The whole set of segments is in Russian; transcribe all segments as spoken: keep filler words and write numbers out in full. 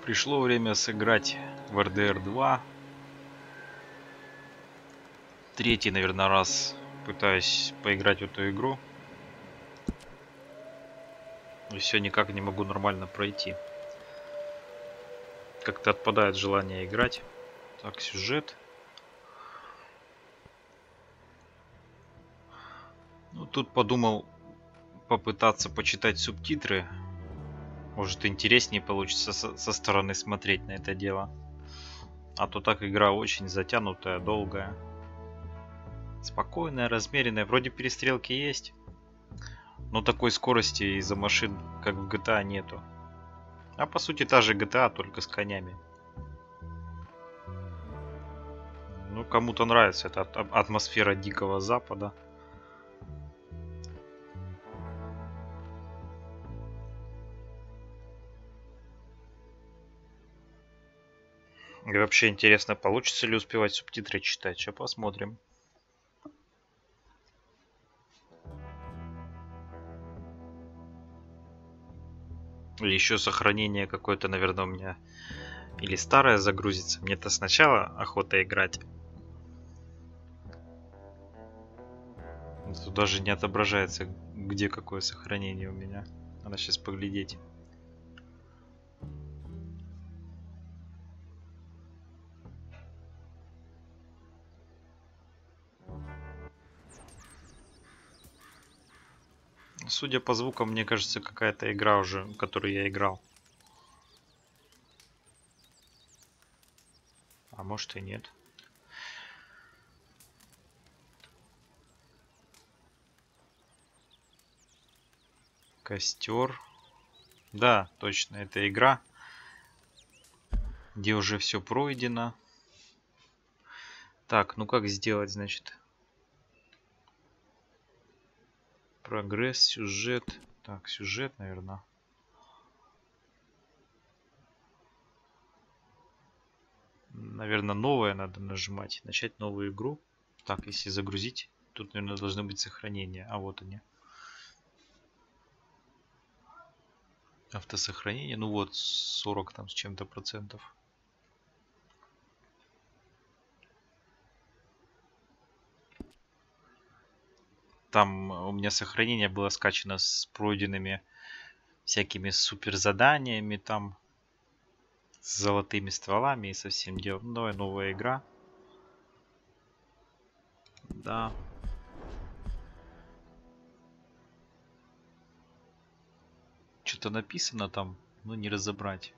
Пришло время сыграть в эр дэ эр два. Третий, наверное, раз пытаюсь поиграть в эту игру. И все никак не могу нормально пройти. Как-то отпадает желание играть. Так, сюжет. Ну, тут подумал попытаться почитать субтитры. Может, интереснее получится со, со стороны смотреть на это дело. А то так игра очень затянутая, долгая. Спокойная, размеренная. Вроде перестрелки есть. Но такой скорости из-за машин, как в джи ти эй, нету. А по сути та же джи ти эй, только с конями. Ну, кому-то нравится эта атмосфера Дикого Запада. И вообще интересно, получится ли успевать субтитры читать. Сейчас посмотрим. Или еще сохранение какое-то, наверное, у меня. Или старое загрузится. Мне-то сначала охота играть. Тут даже не отображается, где какое сохранение у меня. Надо сейчас поглядеть. Судя по звукам, мне кажется, какая-то игра уже, в которую я играл. А может и нет. Костер. Да, точно, это игра, где уже все пройдено. Так, ну как сделать, значит? Прогресс, сюжет. Так, сюжет, наверное. Наверное, новое надо нажимать. Начать новую игру. Так, если загрузить, тут, наверное, должны быть сохранения. А вот они. Автосохранение. Ну вот, сорок там с чем-то процентов. Там у меня сохранение было скачано с пройденными всякими супер заданиями, там с золотыми стволами и совсем делом. Новая новая игра. Да. Что-то написано там, но не разобрать.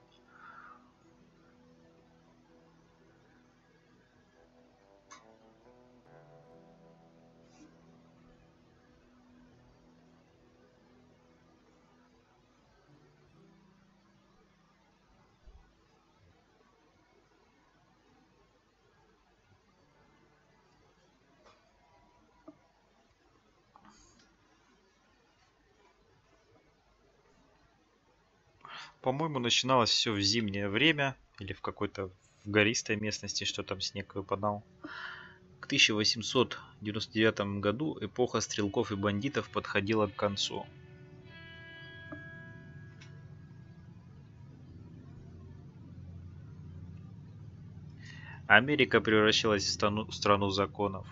По-моему, начиналось все в зимнее время или в какой-то в гористой местности, что там снег выпадал. К тысяча восемьсот девяносто девятому году эпоха стрелков и бандитов подходила к концу. Америка превращалась в страну, страну законов.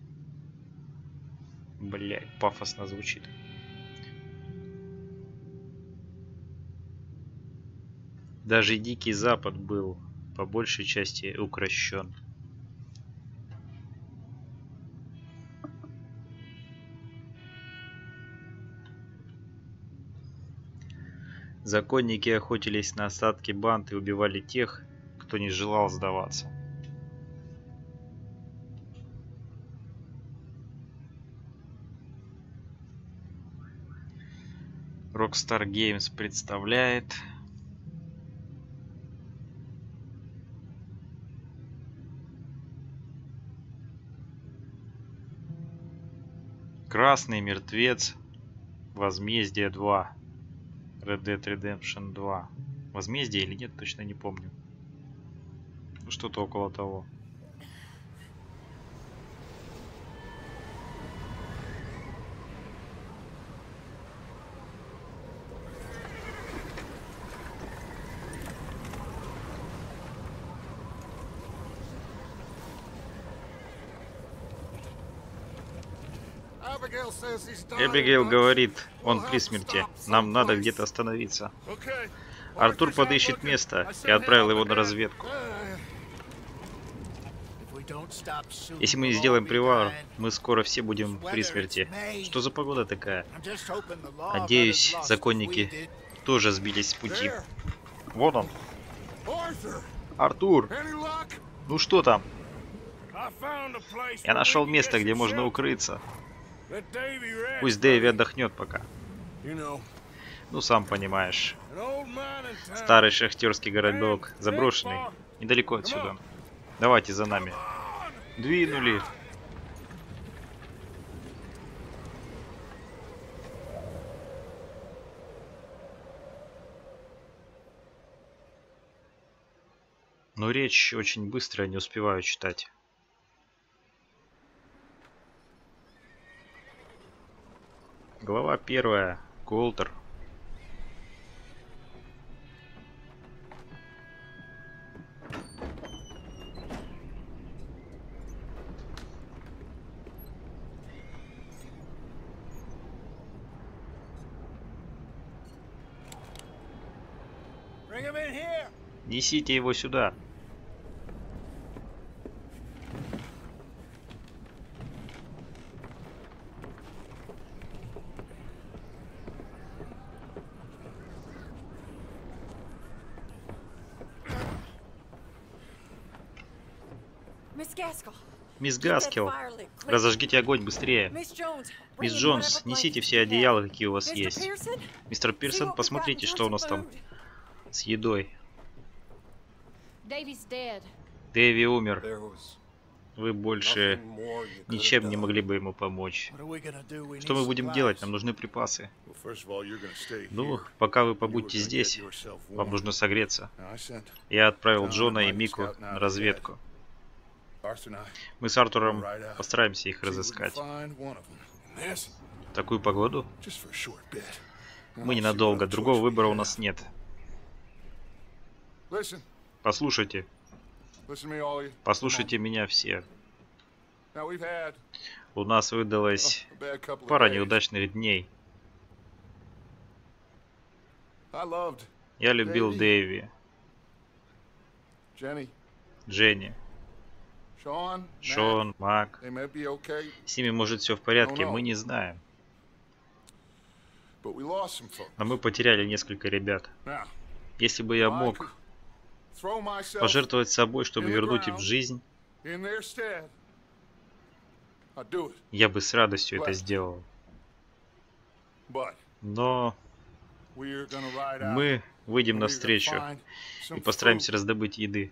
Блядь, пафосно звучит. Даже Дикий Запад был по большей части укрощен. Законники охотились на остатки банд и убивали тех, кто не желал сдаваться. Rockstar Games представляет Красный мертвец. Возмездие два. Red Dead Redemption два. Возмездие или нет, точно не помню. Ну, что-то около того. Эбигейл говорит, он при смерти. Нам надо где-то остановиться. Артур подыщет место и отправил его на разведку. Если мы не сделаем привал, мы скоро все будем при смерти. Что за погода такая? Надеюсь, законники тоже сбились с пути. Вот он. Артур! Ну что там? Я нашел место, где можно укрыться. Пусть Дэйви отдохнет пока. Ну, сам понимаешь. Старый шахтерский городок, заброшенный, недалеко отсюда. Давайте за нами. Двинули. Но речь очень быстро, я не успеваю читать. Глава первая. Колтер. Несите его сюда. Мисс Гаскел, разожгите огонь быстрее. Мисс Джонс, несите все одеяла, какие у вас есть. Мистер Пирсон, посмотрите, что у нас там с едой. Дэви умер. Вы больше ничем не могли бы ему помочь. Что мы будем делать? Нам нужны припасы. Ну, пока вы побудьте здесь, вам нужно согреться. Я отправил Джона и Мику на разведку. Мы с Артуром постараемся их разыскать. В такую погоду? Мы ненадолго, другого выбора у нас нет. Послушайте. Послушайте меня все. У нас выдалась пара неудачных дней. Я любил Дэйви, Дженни, Шон, Мак. С ними может все в порядке, мы не знаем. Но мы потеряли несколько ребят. Если бы я мог пожертвовать собой, чтобы вернуть им жизнь, я бы с радостью это сделал. Но мы выйдем навстречу и постараемся раздобыть еды.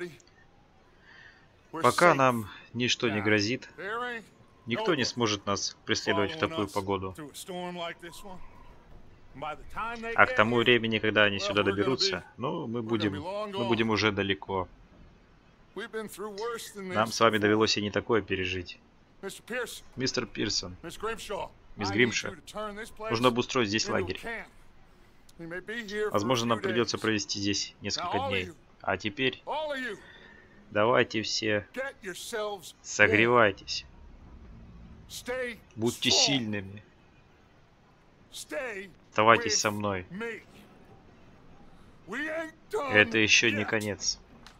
Пока нам ничто не грозит, никто не сможет нас преследовать в такую погоду. А к тому времени, когда они сюда доберутся, ну, мы будем, мы будем уже далеко. Нам с вами довелось и не такое пережить. Мистер Пирсон, мисс Гримша, нужно обустроить здесь лагерь. Возможно, нам придется провести здесь несколько дней. А теперь давайте все согревайтесь. Будьте сильными. Оставайтесь со мной. Это еще не конец.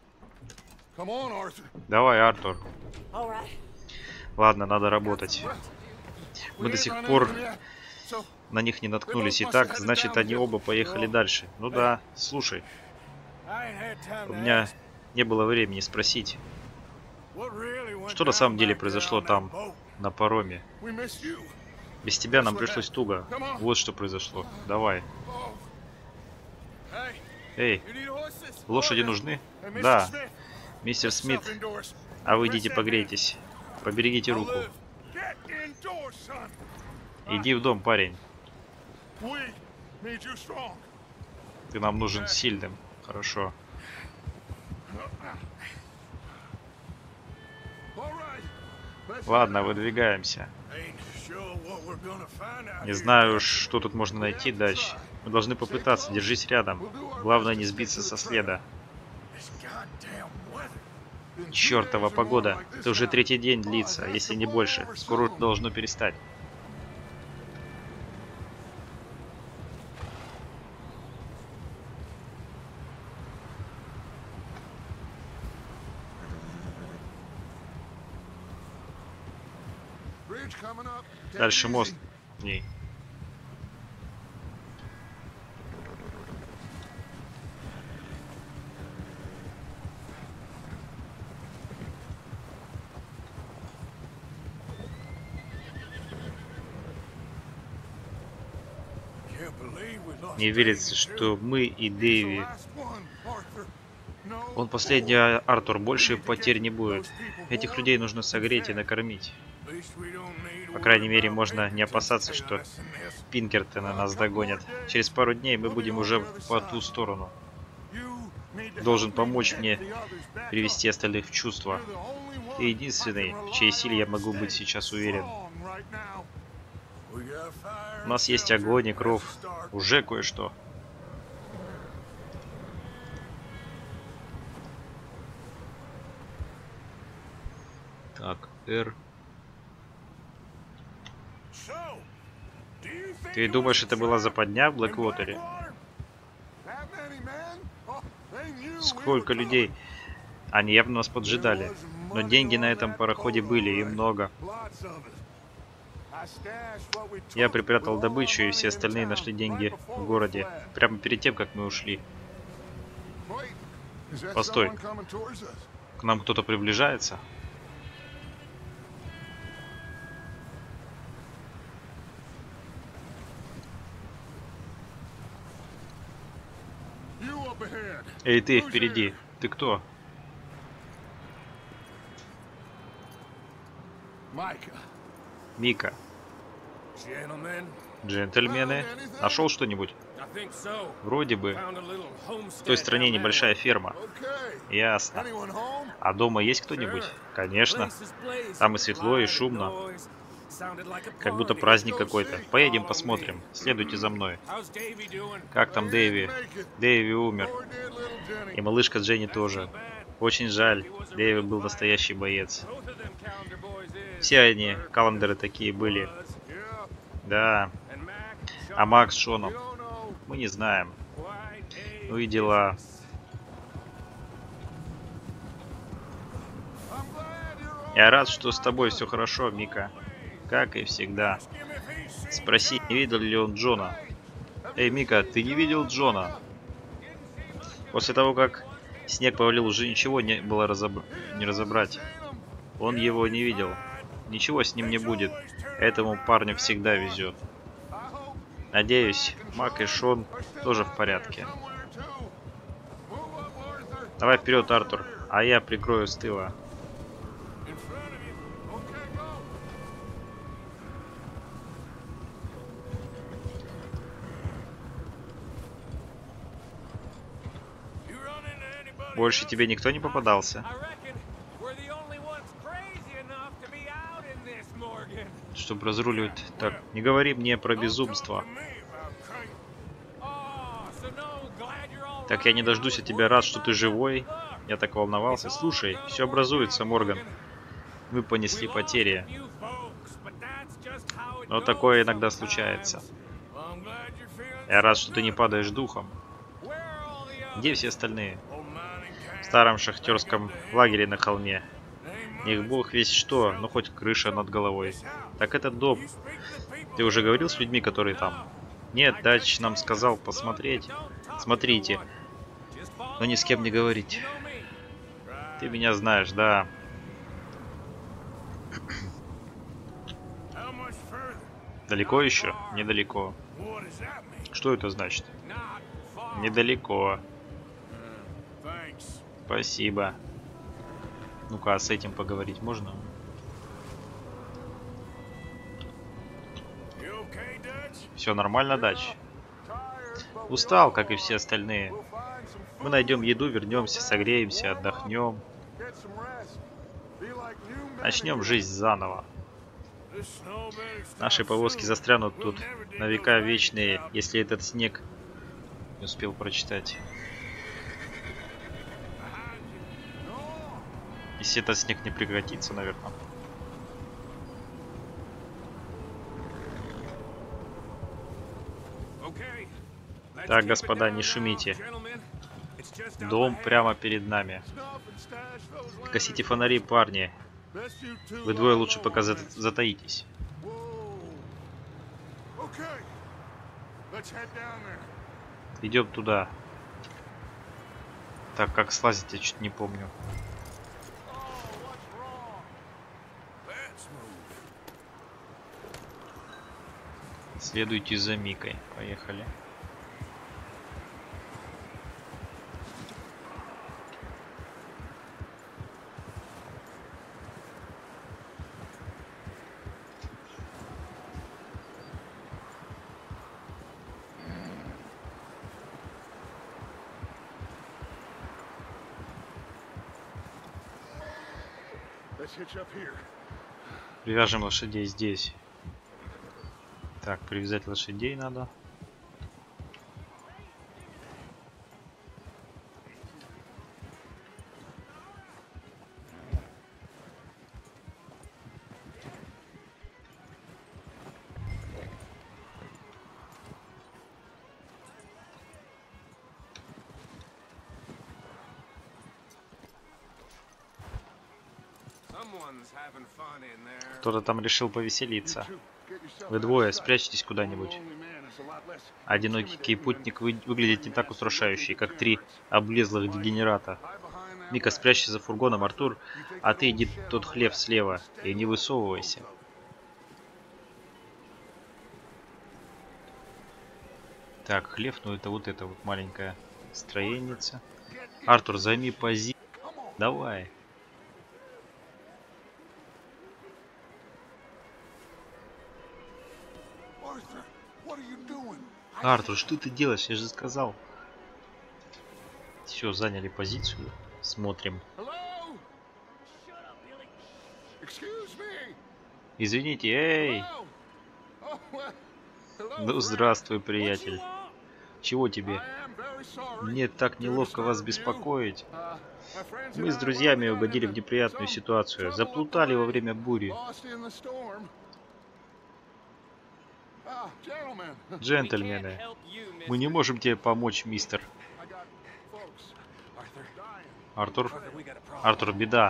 Давай, Артур. Ладно, надо работать. Мы до сих пор на них не наткнулись. Итак, значит, они оба поехали дальше. Ну да, слушай. У меня не было времени спросить, что на самом деле произошло там, на пароме. Без тебя нам пришлось туго. Вот что произошло. Давай. Эй, лошади нужны? Да. Мистер Смит, а вы идите погрейтесь. Поберегите руку. Иди в дом, парень. Ты нам нужен сильным. Хорошо. Ладно, выдвигаемся. Не знаю, что тут можно найти дальше. Мы должны попытаться. Держись рядом. Главное не сбиться со следа. Чёртова погода. Это уже третий день длится, если не больше. Скоро должно перестать. Дальше мост. Ней. Не верится, что мы и Дэви. Он последний, Артур. Больше потерь не будет. Этих людей нужно согреть и накормить. По крайней мере, можно не опасаться, что Пинкертоны нас догонят. Через пару дней мы будем уже по ту сторону. Должен помочь мне привести остальных в чувство. Ты единственный, в чьей силе я могу быть сейчас уверен. У нас есть огонь и кровь. Уже кое-что. Так, R. Ты думаешь, это была западня в Блэквотере? Сколько людей? Они явно нас поджидали. Но деньги на этом пароходе были, и много. Я припрятал добычу, и все остальные нашли деньги в городе. Прямо перед тем, как мы ушли. Постой. К нам кто-то приближается? Эй, ты впереди. Ты кто? Мика. Джентльмены. Нашел что-нибудь? Вроде бы. В той стране небольшая ферма. Ясно. А дома есть кто-нибудь? Конечно. Там и светло, и шумно. Как будто праздник какой-то. Поедем посмотрим. Следуйте за мной. Как там Дэви? Дэви умер. И малышка Дженни тоже. Очень жаль. Дэви был настоящий боец. Все они, Каллендеры, такие были. Да. А Макс с Шоном? Мы не знаем. Ну и дела. Я рад, что с тобой все хорошо, Мика. Как и всегда. Спроси, не видел ли он Джона. Эй, Мика, ты не видел Джона? После того, как снег повалил, уже ничего не было разоб... не разобрать. Он его не видел. Ничего с ним не будет. Этому парню всегда везет. Надеюсь, Мак и Шон тоже в порядке. Давай вперед, Артур, а я прикрою с тыла. Больше тебе никто не попадался? Чтобы разруливать. Так, не говори мне про безумство. Так я не дождусь от тебя, рад, что ты живой. Я так волновался. Слушай, все образуется, Морган. Мы понесли потери. Но такое иногда случается. Я рад, что ты не падаешь духом. Где все остальные? В старом шахтерском лагере на холме. Их бог весь что, ну хоть крыша над головой. Так этот дом. Ты уже говорил с людьми, которые там? Нет, Дач нам сказал посмотреть. Смотрите. Но ни с кем не говорить. Ты меня знаешь, да. Далеко еще? Недалеко. Что это значит? Недалеко. Спасибо. Ну-ка, а с этим поговорить можно? Все нормально, Дач? Устал, как и все остальные. Мы найдем еду, вернемся, согреемся, отдохнем. Начнем жизнь заново. Наши повозки застрянут тут на века вечные, если этот снег... Не успел прочитать. Если этот снег не прекратится, наверное. Так, господа, не шумите. Дом прямо перед нами. Гасите фонари, парни. Вы двое лучше пока за затаитесь. Идем туда. Так, как слазить, я чуть не помню. Следуйте за Микой. Поехали. Привяжем лошадей здесь. Так, привязать лошадей надо. Кто-то там решил повеселиться. Вы двое, спрячьтесь куда-нибудь. Одинокий путник вы... выглядит не так устрашающе, как три облезлых дегенерата. Мика, спрячься за фургоном, Артур, а ты иди тот хлеб слева и не высовывайся. Так, хлеб, ну это вот это вот маленькая строеница. Артур, займи позицию. Давай. Артур, что ты делаешь? Я же сказал. Все, заняли позицию. Смотрим. Извините, эй! Ну, здравствуй, приятель. Чего тебе? Мне так неловко вас беспокоить. Мы с друзьями угодили в неприятную ситуацию. Заплутали во время бури. Джентльмены, мы не можем тебе помочь, мистер. Артур? Артур, беда.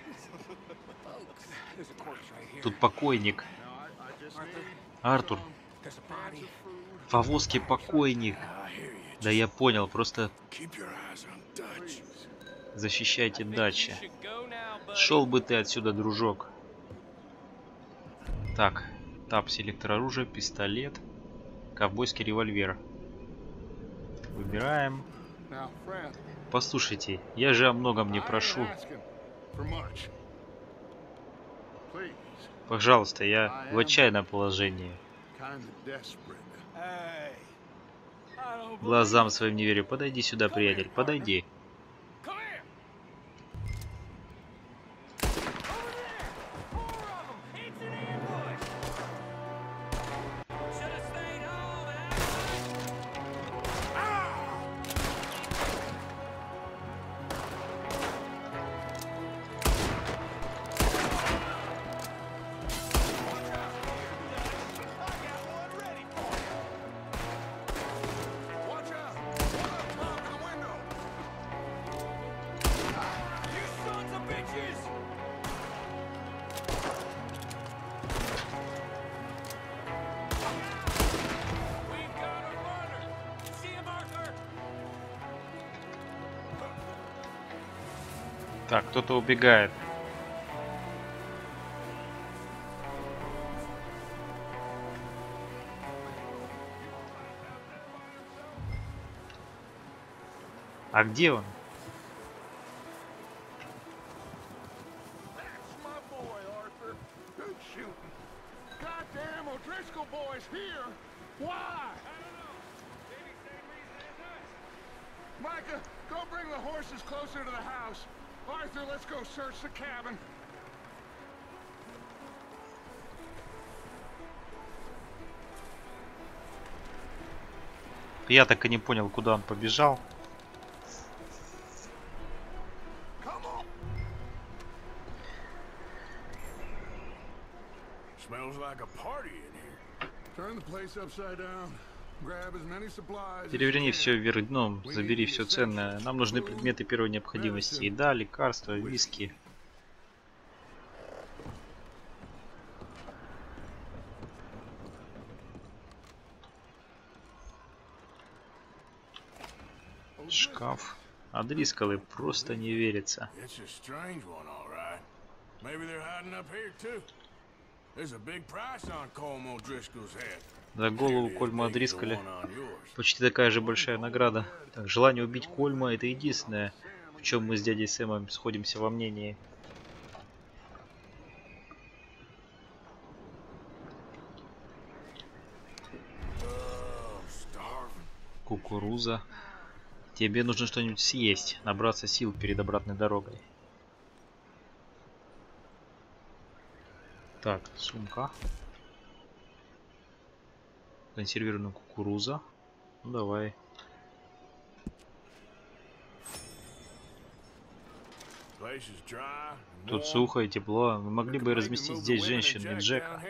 Тут покойник. Артур. В повозке покойник. Да я понял, просто защищайте дачи. Шел бы ты отсюда, дружок. Так, тап, селектор оружия, пистолет, ковбойский револьвер. Выбираем. Послушайте, я же о многом не прошу. Пожалуйста, я в отчаянном положении. Глазам своим не верю. Подойди сюда, приятель, подойди. Так, кто-то убегает. А где он? Micah, go bring the horses closer to the house. Arthur, let's go search the cabin. Я так и не понял, куда он побежал. Переверни все вверх дном, забери все ценное. Нам нужны предметы первой необходимости. Еда, лекарства, виски. Шкаф. О'Дрисколы просто не верится. It's a strange one, all right. Maybe they're hiding up here too. There's a big price on Colm O'Driscoll's head. За голову Кольма О'Дрисколя почти такая же большая награда. Так, желание убить Кольма — это единственное, в чем мы с дядей Сэмом сходимся во мнении. Кукуруза. Тебе нужно что-нибудь съесть, набраться сил перед обратной дорогой. Так, сумка. Консервированная кукуруза. Ну давай. Тут сухо и тепло. Мы могли бы разместить здесь женщин и Джека.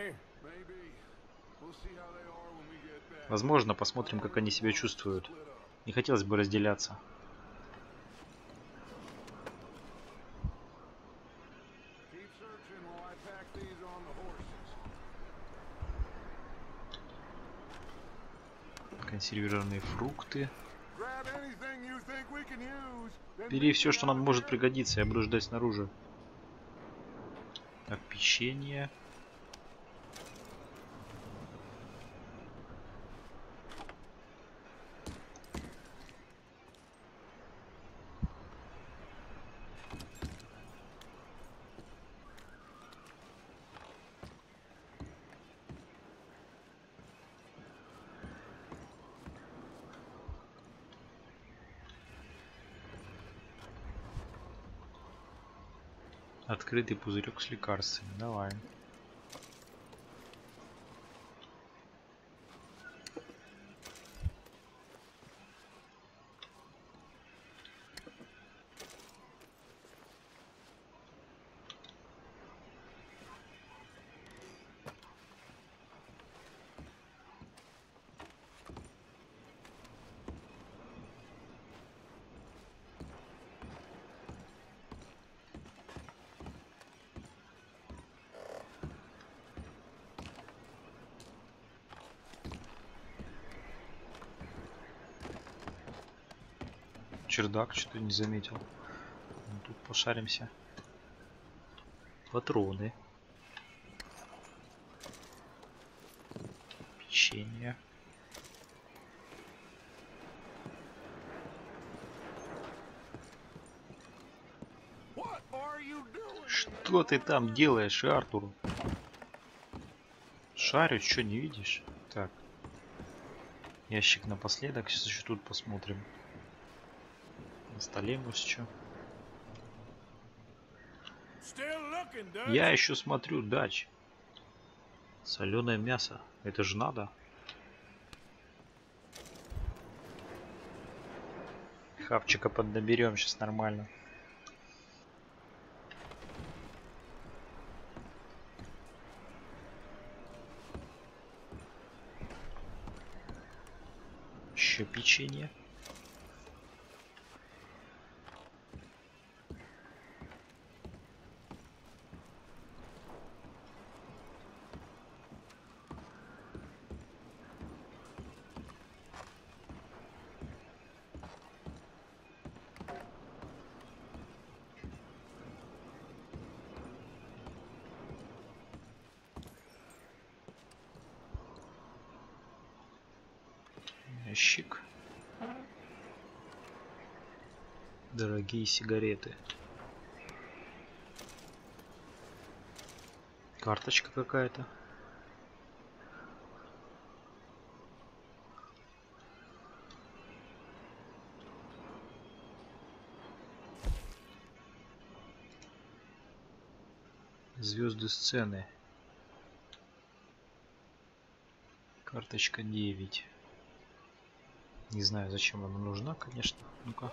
Возможно, посмотрим, как они себя чувствуют. Не хотелось бы разделяться. Консервированные фрукты. Бери все, что нам может пригодиться, я буду ждать снаружи. Так, печенье. Открытый пузырек с лекарствами. Давай. Чердак, что-то не заметил. Тут пошаримся. Патроны. Печенье. Что ты там делаешь, Артур? Шарю, что не видишь? Так. Ящик напоследок. Сейчас еще тут посмотрим. На столе может что. Я еще смотрю, дач. Соленое мясо. Это же надо. Хавчика поднаберем сейчас нормально. Еще печенье. Ящик. Дорогие сигареты. Карточка какая-то. Звезды сцены. Карточка девять. Не знаю, зачем она нужна, конечно. Ну-ка.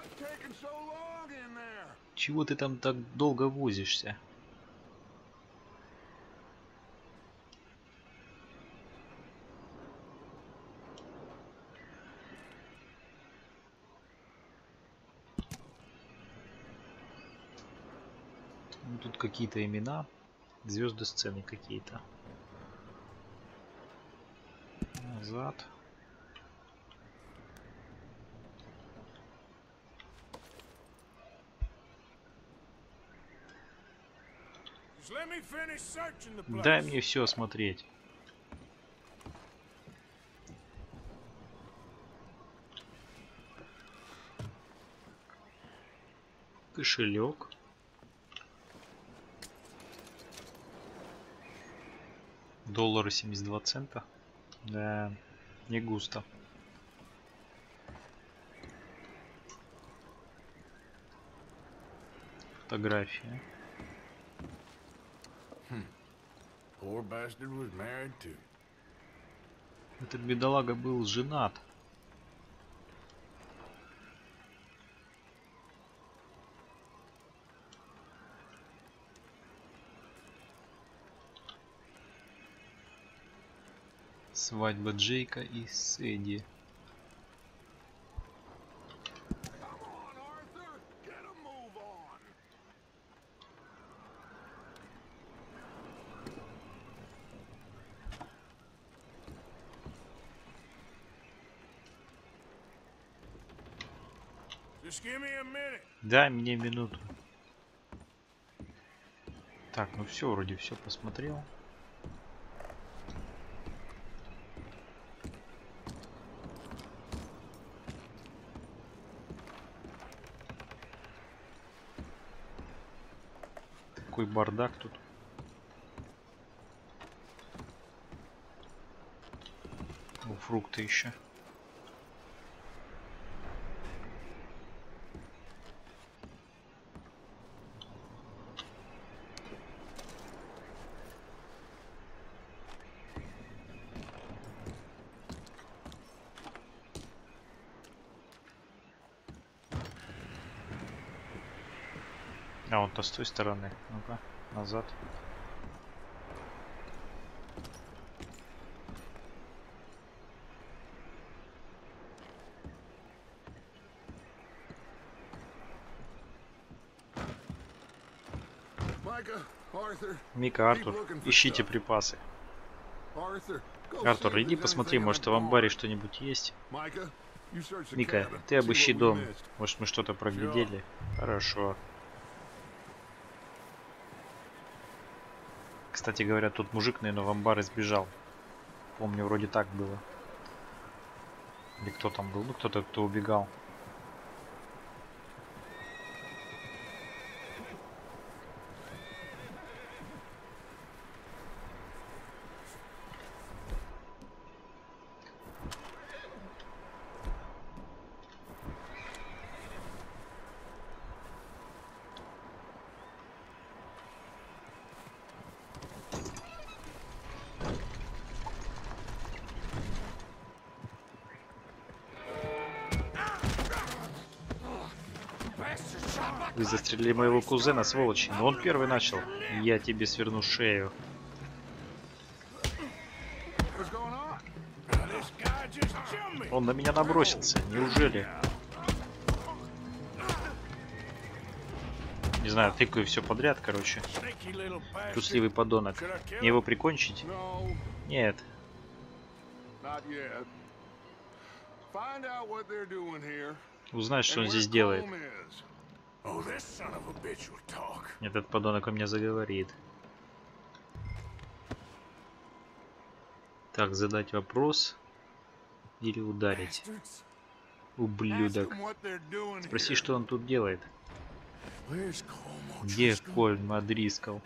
Чего ты там так долго возишься? Ну, тут какие-то имена. Звезды сцены какие-то. Назад. Just let me finish searching the place. Дай мне все осмотреть. Кошелек. Доллары семьдесят два цента. Да, не густо. Фотография. Poor bastard was married too. Этот бедолага был женат. Свадьба Джейка и Сэдди. Come on, Arthur. Get a move on. Just give me a minute. Дай мне минуту. Так, ну все, вроде все посмотрел. Такой бардак тут. О, фрукты еще. А вот то с той стороны. Ну-ка, назад. Micah, Arthur. Мика, Артур, ищите припасы. Arthur, go Артур, see if иди there's посмотри, anything in может the в амбаре barn. что-нибудь есть. Micah, you search the Мика, cabin, ты see обыщи what we дом. missed. Может мы что-то проглядели? Хорошо. Кстати говоря, тут мужик, наверное, в амбар сбежал. Помню, вроде так было. Или кто там был? Ну, кто-то, кто убегал. Вы застрелили моего кузена, сволочи. Но он первый начал. Я тебе сверну шею. What's going on? This guy just jumped me. Он на меня набросился. Неужели? Не знаю, тыкаю все подряд, короче. Sneaky little bastard. Трусливый подонок. Мне его прикончить? No, Нет. not yet. Find out what they're doing here. Узнай, что and он where здесь делает. Colm is. Oh, this son of a bitch will talk. Этот подонок у меня заговорит. Так, задать вопрос. Или ударить. Bastards. Ублюдок. Ask 'em what they're doing Спроси, here. что он тут делает. Where's Colm Где O'Driscoll? Коль Мадрискал?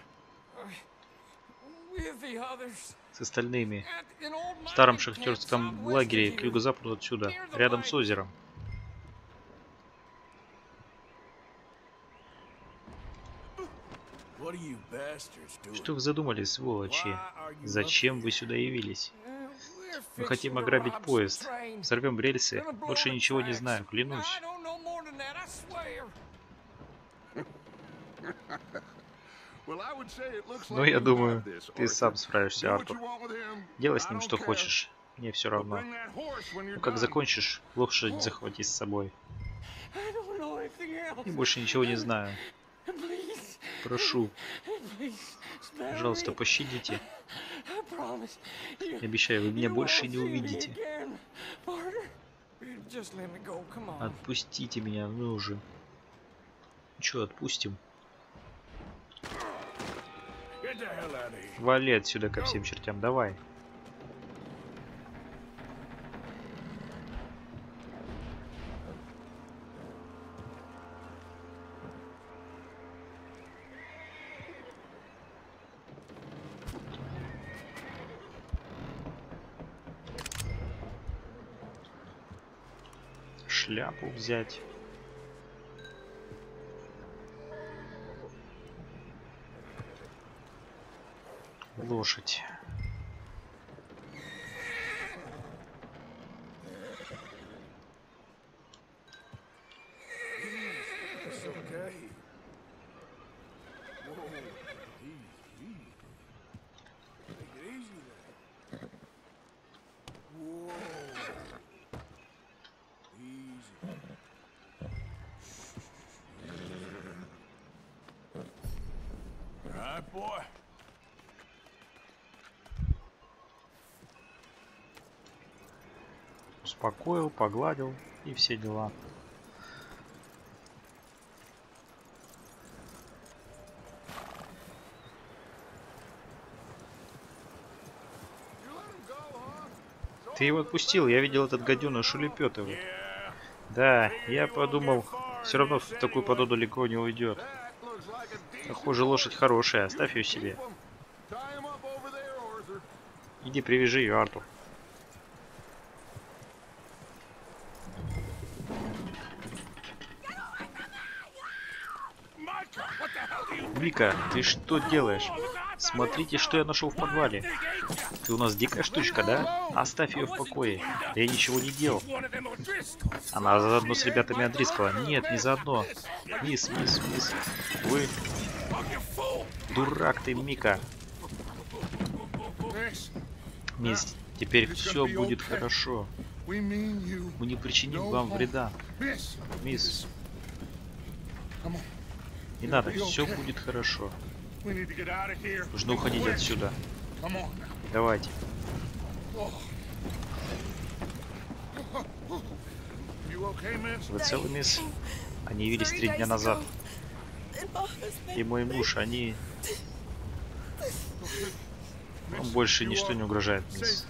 With the others. С остальными. At an old В старом mining camp шахтерском southwest лагере of к here. юго-западу отсюда. Рядом с озером. What are you bastards doing? Что вы задумали, сволочи? Why are you Зачем up вы here? сюда явились? Uh, we're Мы fixing хотим to ограбить rob some поезд. trains. Взорвем рельсы. Gonna blow Больше the ничего не tracks. знаю, клянусь. I don't know more than that, I swear. Well, I would say it looks Ну, like я you думаю, got this, ты Arthur. сам справишься, Do what Артур. you want with him. Делай I с ним don't что care. хочешь. Мне все But равно. bring that horse when you're Ну, как done. закончишь, лошадь захвати с собой. I don't know anything else. И больше ничего не знаю. Please, Прошу, please, spare пожалуйста, me. пощадите. I promise. You, Обещаю, вы меня you больше won't не see me увидите. again, partner. Just let me go, come on. Отпустите меня, ну уже. Че, отпустим? Get the hell out of here. Вали отсюда ко всем чертям, давай. Шляпу взять. Лошадь. It's okay. Whoa. Easy. Take it easy there. Whoa. Easy. All right, boy. Успокоил, погладил и все дела. Ты его отпустил, я видел этот гаденыш улепетывает. Да, я подумал, все равно в такую породу далеко не уйдет. Похоже, лошадь хорошая, оставь ее себе. Иди привяжи ее, Артур. Мика, ты что делаешь? Смотрите, что я нашел в подвале. Ты у нас дикая штучка, да? Оставь ее в покое. Да я ничего не делал. Она заодно с ребятами О'Дрискола. Нет, не заодно. Мисс, мисс, мисс. Вы... Дурак ты, Мика. Мисс, теперь все будет хорошо. Мы не причиним вам вреда. Мисс. Не надо, все будет хорошо. Нужно уходить отсюда. Давайте. Вы целы, мисс? Они явились три дня назад. И мой муж, они... Вам больше ничто не угрожает, мисс.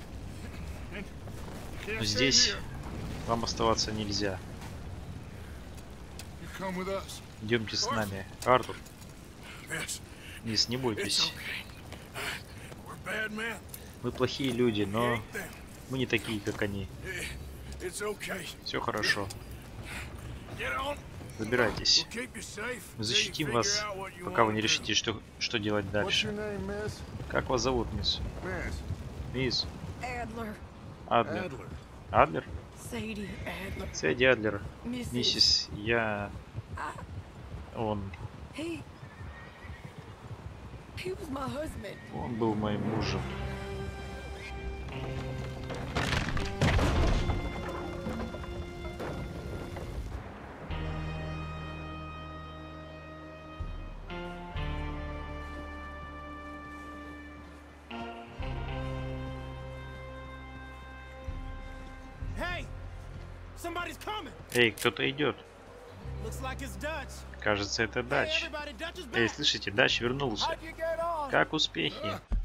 Но здесь вам оставаться нельзя. Идемте с нами. Артур. Мисс, не бойтесь. Мы плохие люди, но мы не такие, как они. Все хорошо. Забирайтесь. Мы защитим вас, пока вы не решите, что, что делать дальше. Как вас зовут, мисс? Мисс. Адлер. Адлер? Сэдди Адлер. Миссис, я... Он... Он был моим мужем. Эй, кто-то идет. Кажется, это Дач. Эй, слышите, Дач вернулся. Как успехи?